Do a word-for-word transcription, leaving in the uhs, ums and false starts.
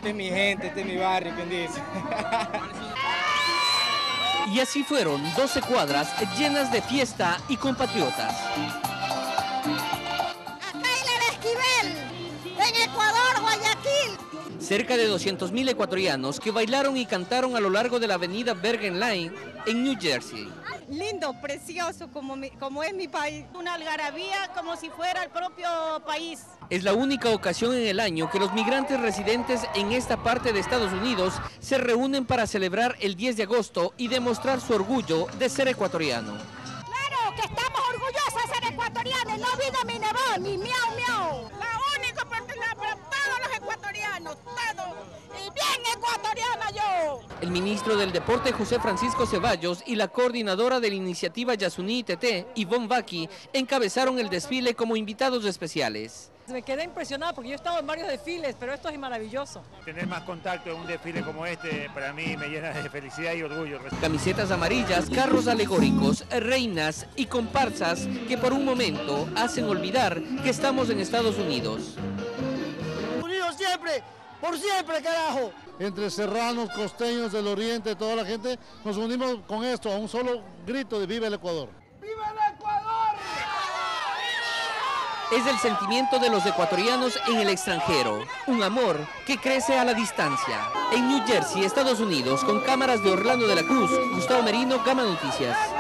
Esta es mi gente, este es mi barrio, ¿quién dice? Y así fueron doce cuadras llenas de fiesta y compatriotas. Acá en el Esquivel, en Ecuador, Guayaquil. Cerca de doscientos mil ecuatorianos que bailaron y cantaron a lo largo de la avenida Bergen Line en New Jersey. Lindo, precioso, como, mi, como es mi país. Una algarabía como si fuera el propio país. Es la única ocasión en el año que los migrantes residentes en esta parte de Estados Unidos se reúnen para celebrar el diez de agosto y demostrar su orgullo de ser ecuatoriano. Claro que estamos orgullosos de ser ecuatorianos, no vino mi nevón, mi miau miau. La única oportunidad para todos los ecuatorianos, todos. Y bien ecuatoriana yo. El ministro del Deporte José Francisco Ceballos y la coordinadora de la iniciativa Yasuní T T, Ivonne Baki, encabezaron el desfile como invitados especiales. Me quedé impresionada porque yo he estado en varios desfiles, pero esto es maravilloso. Tener más contacto en un desfile como este para mí me llena de felicidad y orgullo. Camisetas amarillas, carros alegóricos, reinas y comparsas que por un momento hacen olvidar que estamos en Estados Unidos. Unidos siempre, por siempre, carajo. Entre serranos, costeños del oriente, toda la gente, nos unimos con esto, a un solo grito de ¡Viva el Ecuador! ¡Viva el Ecuador! Es el sentimiento de los ecuatorianos en el extranjero, un amor que crece a la distancia. En New Jersey, Estados Unidos, con cámaras de Orlando de la Cruz, Gustavo Merino, Gama Noticias.